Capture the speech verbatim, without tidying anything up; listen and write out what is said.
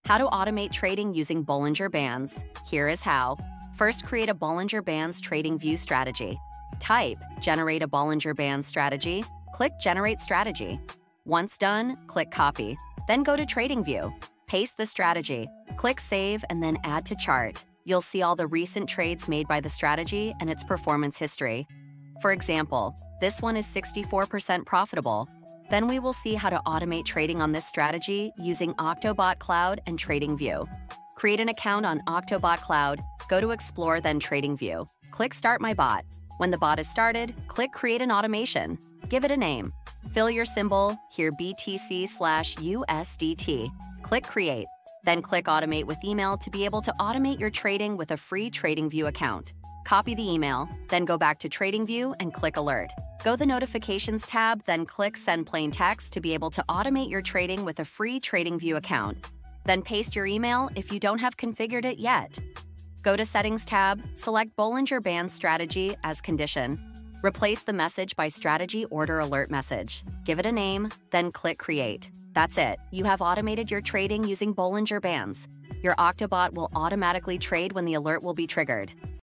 How to automate trading using Bollinger Bands. Here is how. First, create a Bollinger Bands trading view strategy. Type Generate a Bollinger Bands strategy. Click Generate Strategy. Once done, click Copy. Then go to TradingView. Paste the strategy. Click Save and then Add to Chart. You'll see all the recent trades made by the strategy and its performance history. For example, this one is sixty-four percent profitable. Then we will see how to automate trading on this strategy using Octobot Cloud and TradingView. Create an account on Octobot Cloud, go to Explore, then TradingView. Click Start My Bot. When the bot is started, click Create an Automation. Give it a name. Fill your symbol, here B T C slash U S D T. Click Create. Then click Automate with Email to be able to automate your trading with a free TradingView account. Copy the email, then go back to TradingView and click Alert. Go the Notifications tab, then click Send Plain Text to be able to automate your trading with a free TradingView account. Then paste your email if you don't have configured it yet. Go to Settings tab, select Bollinger Bands Strategy as condition. Replace the message by Strategy Order Alert message. Give it a name, then click Create. That's it. You have automated your trading using Bollinger Bands. Your Octobot will automatically trade when the alert will be triggered.